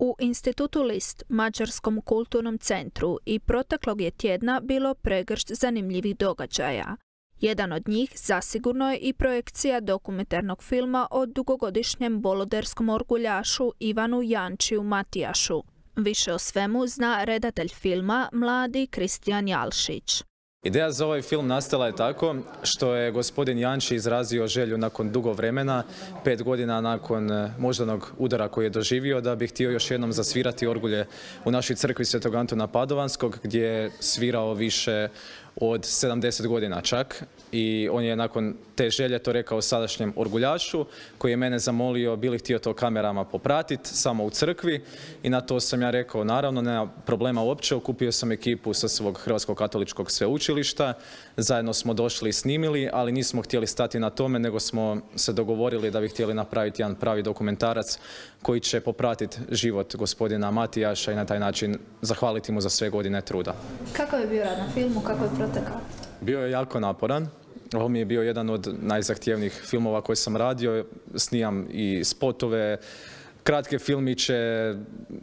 U Institutu List, Mađarskom kulturnom centru, i proteklog je tjedna bilo pregršt zanimljivih događaja. Jedan od njih zasigurno je i projekcija dokumentarnog filma o dugogodišnjem voloderskom orguljašu Ivanu Jančiju Matijašu. Više o svemu zna redatelj filma, mladi Kristijan Jalšić. Ideja za ovaj film nastala je tako što je gospodin Janči izrazio želju nakon dugo vremena, 5 godina nakon moždanog udara koji je doživio, da bi htio još jednom zasvirati orgulje u našoj crkvi Svetog Antuna Padovanskog, gdje je svirao više od 70 godina čak, i on je nakon te želje to rekao sadašnjem orguljašu, koji je mene zamolio bi li htio to kamerama popratiti samo u crkvi, i na to sam ja rekao naravno, nema problema uopće. Okupio sam ekipu sa svog Hrvatskog katoličkog sveučilišta, zajedno smo došli i snimili, ali nismo htjeli stati na tome, nego smo se dogovorili da bi htjeli napraviti jedan pravi dokumentarac koji će popratiti život gospodina Matijaša i na taj način zahvaliti mu za sve godine truda. Kako je bio rad na filmu, kako je protekao? Bio je jako naporan. Ovo mi je bio jedan od najzahtjevnijih filmova koje sam radio. Snimam i spotove, kratke filmiće,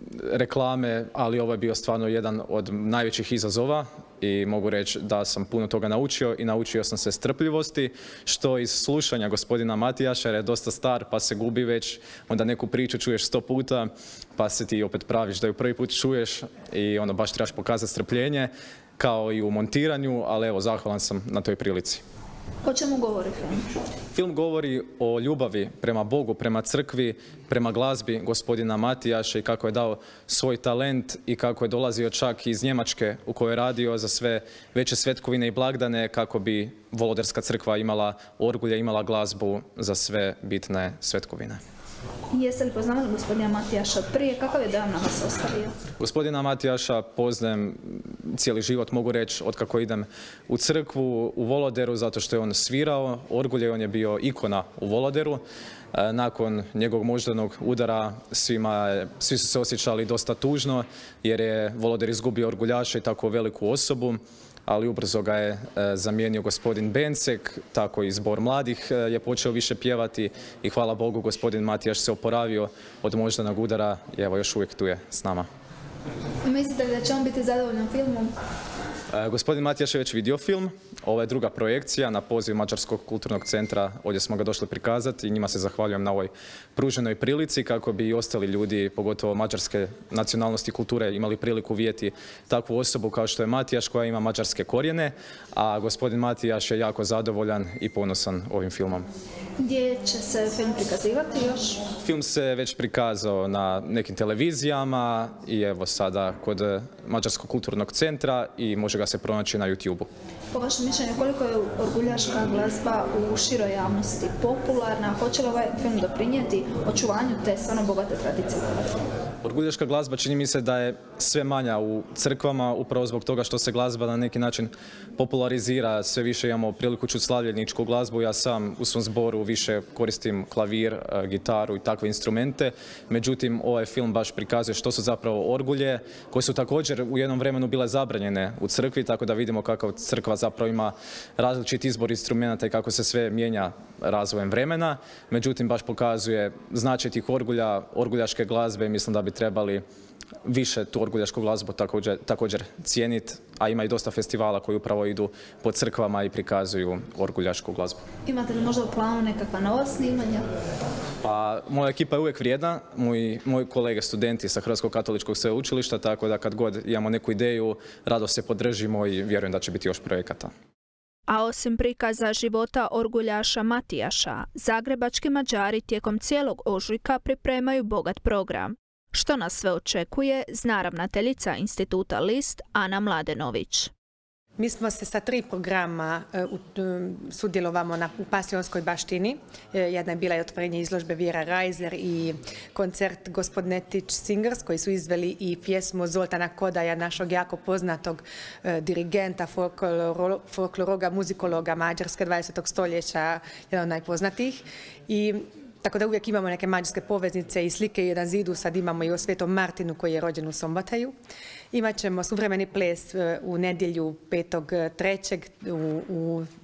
reklame, ali ovo je bio stvarno jedan od najvećih izazova i mogu reći da sam puno toga naučio i naučio sam se strpljivosti, što iz slušanja gospodina Matijaša, jer je dosta star pa se gubi već, onda neku priču čuješ 100 puta pa se ti opet praviš da ju prvi put čuješ i onda baš trebaš pokazati strpljenje, kao i u montiranju, ali evo, zahvalan sam na toj prilici. O čemu govori film? Film govori o ljubavi prema Bogu, prema crkvi, prema glazbi gospodina Matijaša i kako je dao svoj talent i kako je dolazio čak iz Njemačke u kojoj je radio za sve veće svetkovine i blagdane kako bi Voloderska crkva imala orgulje, imala glazbu za sve bitne svetkovine. Jeste li poznavali gospodina Matijaša prije? Kakav je dojam na vas ostavio? Gospodina Matijaša poznajem cijeli život, mogu reći, od kako idem u crkvu u Voloderu, zato što je on svirao orgulje, on je bio ikona u Voloderu. Nakon njegovog moždanog udara svi su se osjećali dosta tužno, jer je Voloder izgubio orguljaša i tako veliku osobu, ali ubrzo ga je zamijenio gospodin Bencek, tako i zbor mladih je počeo više pjevati i hvala Bogu gospodin Matijaš se oporavio od moždanog udara i evo još uvijek tu je s nama. Mislite li da će on biti zadovoljan filmom? Gospodin Matijaš je već vidio film, ovo je druga projekcija na poziv Mađarskog kulturnog centra, ovdje smo ga došli prikazati i njima se zahvaljujem na ovoj pruženoj prilici kako bi i ostali ljudi, pogotovo mađarske nacionalnosti i kulture, imali priliku vidjeti takvu osobu kao što je Matijaš koja ima mađarske korijene, a gospodin Matijaš je jako zadovoljan i ponosan ovim filmom. Gdje će se film prikazivati još? Film se već prikazao na nekim televizijama i evo sada kod Mađarskog kulturnog centra i može ga se pronaći na YouTube-u. Po vašem mišljenju, koliko je orguljaška glazba u široj javnosti popularna? Hoće li ovaj film doprinijeti očuvanju te stvarno bogate tradicije u Hrvatskoj? Orguljaška glazba čini mi se da je sve manja u crkvama, upravo zbog toga što se glazba na neki način popularizira. Sve više imamo priliku čuti slavljeničku glazbu. Ja sam u svom zboru više koristim klavir, gitaru i takve instrumente. Međutim, ovaj film baš prikazuje što su zapravo orgulje, koje su također u jednom vremenu bile zabranjene u crkvi, tako da vidimo kako crkva zapravo ima različit izbor instrumenta i kako se sve mijenja razvojem vremena. Međutim, baš pokazuje značaj tih orgulja, orguljaške glazbe i mislim da bi trebali više tu orguljašku glazbu također cijeniti, a ima i dosta festivala koji upravo idu po crkvama i prikazuju orguljašku glazbu. Imate li možda u planu nekakva nova snimanja? Pa, moja ekipa je uvijek vrijedna, moji kolege studenti sa Hrvatskog katoličkog sveučilišta, tako da kad god imamo neku ideju, rado se podržimo i vjerujem da će biti još projekata. A osim prikaza života orguljaša Matijaša, zagrebački Mađari tijekom cijelog ožujka pripremaju bogat program. Što nas sve očekuje, zna ravnateljica Instituta List Ana Mladenović. Mi smo se sa 3 programa sudjelovamo u Pasionskoj baštini. Jedna je bila i otvorenje izložbe Vjera Rajzler i koncert Gospodnetić Singers koji su izveli i pjesmu Zoltana Kodaja, našog jako poznatog dirigenta, folkloroga, muzikologa Mađarske 20. stoljeća, jedan od najpoznatijih. Tako da uvijek imamo neke mađarske poveznice i slike, jedan zidu, sad imamo i o Svetom Martinu koji je rođen u Sombataju. Imat ćemo suvremeni ples u nedjelju 5.3. u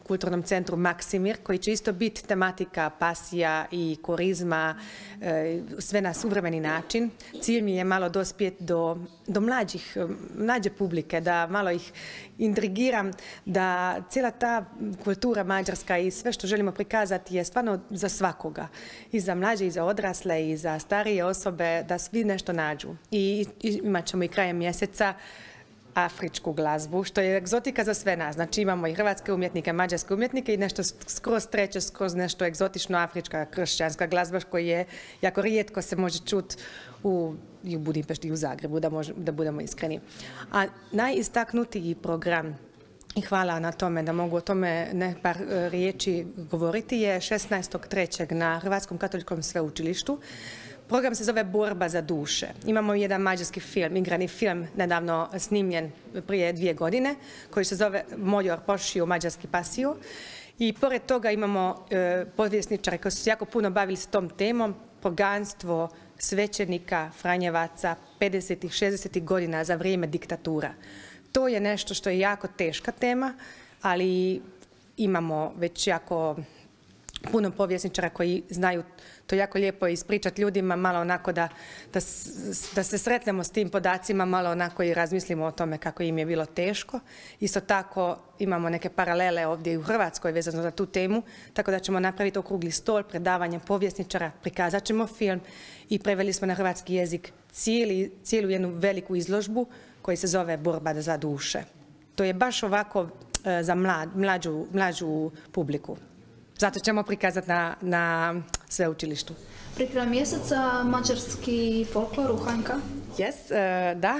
kulturnom centru Maksimir, koji će isto biti tematika pasija i korizma, sve na suvremeni način. Cilj mi je malo dospjeti do mlađe publike, da malo ih intrigiram, da cijela ta kultura mađarska i sve što želimo prikazati je stvarno za svakoga. I za mlađe, i za odrasle, i za starije osobe, da svi nešto nađu. I imat ćemo i krajem mjeseca afričku glazbu, što je egzotika za sve nas. Znači imamo i hrvatske umjetnike, mađarske umjetnike i nešto skroz treće, skroz nešto egzotično afrička kršćanska glazba koji je jako rijetko se može čuti i u Budimpešti i u Zagrebu, da budemo iskreni. A najistaknutiji program, i hvala na tome da mogu o tome par riječi govoriti, je 16.3. na Hrvatskom katoličkom sveučilištu. Program se zove Borba za duše. Imamo jedan mađarski film, igrani film, nedavno snimljen prije 2 godine, koji se zove Mojor Pošio mađarski pasio. I pored toga imamo povjesničare koji su se jako puno bavili s tom temom, poganstvo svećenika Franjevaca 50. 60. godina za vrijeme diktatura. To je nešto što je jako teška tema, ali imamo već jako puno povjesničara koji znaju to jako lijepo ispričati ljudima, malo onako da se sretnemo s tim podacima, malo onako i razmislimo o tome kako im je bilo teško. Isto tako imamo neke paralele ovdje i u Hrvatskoj vezano za tu temu, tako da ćemo napraviti okrugli stol, predavanje povjesničara, prikazat ćemo film i preveli smo na hrvatski jezik cijelu jednu veliku izložbu koji se zove Borba za duše. To je baš ovako za mlađu publiku. Zato ćemo prikazati na sveučilištu. Pri kraju mjeseca mađarski folklor u HNK? Da,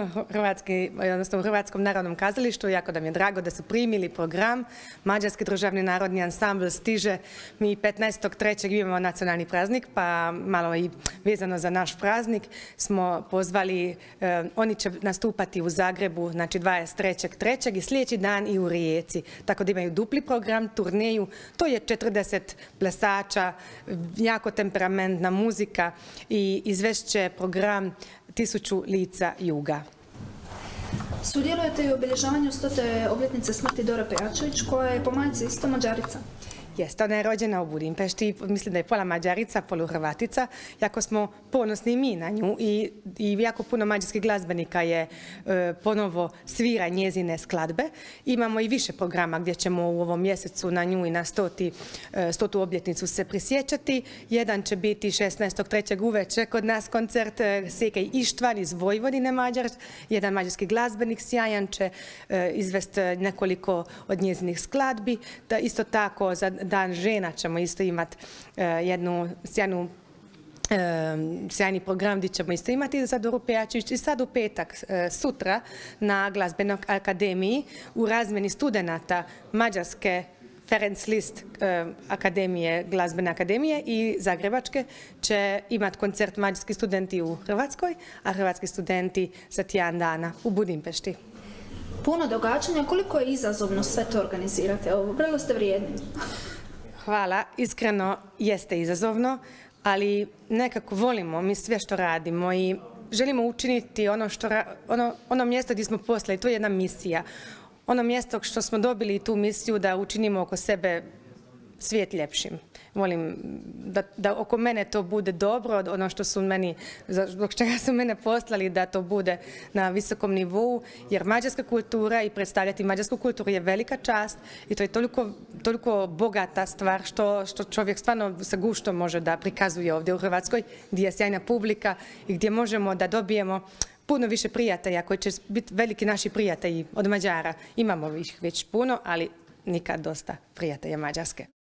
u Hrvatskom narodnom kazalištu. Jako da mi je drago da su primili program. Mađarski državni narodni ansambl stiže. Mi 15.3. imamo nacionalni praznik, pa malo i vezano za naš praznik smo pozvali, oni će nastupati u Zagrebu, znači 23.3. i sljedeći dan i u Rijeci. Tako da imaju dupli program, turneju. To je 40 plesača, jako temperamentna muzika i izvešće program 1000 lica juga. Sudjelujete i u obilježavanju 100. obljetnice smrti Dore Pejačević, koja je po majci isto Mađarica. Jeste, ona je rođena u Budimpešti, mislim da je pola Mađarica, polu Hrvatica. Jako smo ponosni mi na nju i jako puno mađarskih glazbenika je ponovo svira njezine skladbe. Imamo i više programa gdje ćemo u ovom mjesecu na nju i na 100. obljetnicu se prisjećati. Jedan će biti 16.3. uveče kod nas koncert Sekej Ištvan iz Vojvodine Mađar. Jedan mađarski glazbenik sjajan će izvesti nekoliko od njezinih skladbi. Isto tako za Dan žena ćemo isto imati jednu sjajni program gdje ćemo isto imati za Doru Pejačević. I sad u petak, sutra, na Glazbenoj akademiji u razmjeni studenata Mađarske Ferenc Liszt akademije, glazbene akademije i Zagrebačke će imati koncert mađarski studenti u Hrvatskoj, a hrvatski studenti za tjedan dana u Budimpešti. Puno događanja, koliko je izazovno sve to organizirati? Vrlo ste vrijedni. Hvala, iskreno jeste izazovno, ali nekako volimo mi sve što radimo i želimo učiniti ono mjesto gdje smo poslali, to je jedna misija. Ono mjesto što smo dobili tu misiju da učinimo oko sebe svijet ljepšim. Volim da oko mene to bude dobro, ono što su meni, zbog čega su mene poslali da to bude na visokom nivou, jer mađarska kultura i predstavljati mađarsku kulturu je velika čast i to je toliko bogata stvar što čovjek stvarno sa guštom može da prikazuje ovdje u Hrvatskoj, gdje je sjajna publika i gdje možemo da dobijemo puno više prijatelja koji će biti veliki naši prijatelji od Mađara. Imamo ih već puno, ali nikad dosta prijatelja Mađarske.